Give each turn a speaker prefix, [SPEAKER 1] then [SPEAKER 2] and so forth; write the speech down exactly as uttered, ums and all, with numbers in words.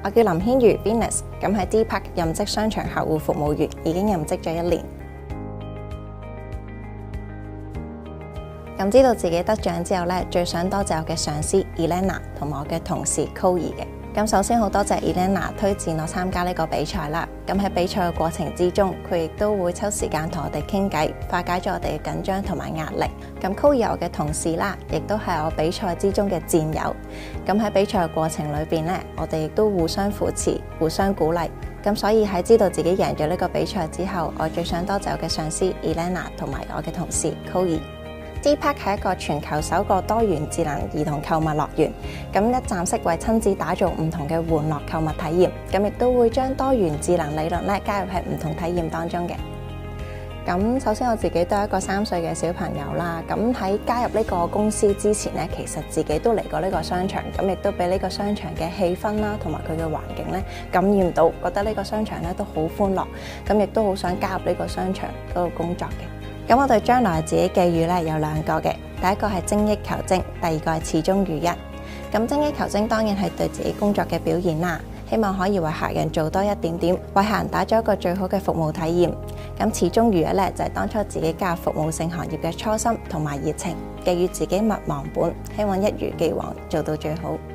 [SPEAKER 1] 我叫林軒如 Venus， 咁喺 D Park 任職商場客戶服務員，已經任職咗一年。咁知道自己得獎之後咧，最想多謝我嘅上司 Elena 同埋我嘅同事 Chloe 嘅。咁首先好多謝 Elena 推薦我參加呢個比賽啦。咁喺比賽嘅過程之中，佢亦都會抽時間同我哋傾偈，化解咗我哋嘅緊張同埋壓力。咁 Chloe 我嘅同事啦，亦都係我比賽之中嘅戰友。咁喺比賽嘅過程裏邊咧，我哋亦都互相扶持、互相鼓勵。咁所以喺知道自己贏咗呢個比賽之後，我最想多謝我嘅上司 Elena 同埋我嘅同事 Chloe。D Park 係一個全球首個多元智能兒童購物樂園，咁一站式為親子打造唔同嘅玩樂購物體驗，咁亦都會將多元智能理論咧加入喺唔同體驗當中嘅。咁首先我自己都係一個三歲嘅小朋友啦，咁喺加入呢個公司之前咧，其實自己都嚟過呢個商場，咁亦都俾呢個商場嘅氣氛啦，同埋佢嘅環境咧感染到，覺得呢個商場咧都好歡樂，咁亦都好想加入呢個商場嗰度工作嘅。咁我對將來自己寄語咧有兩個嘅，第一個係精益求精，第二個係始終如一。咁精益求精當然係對自己工作嘅表現啦，希望可以為客人做多一點點，為客人打造一個最好嘅服務體驗。咁始終如一咧就係當初自己加入服務性行業嘅初心同埋熱情，寄予自己勿忘本，希望一如既往做到最好。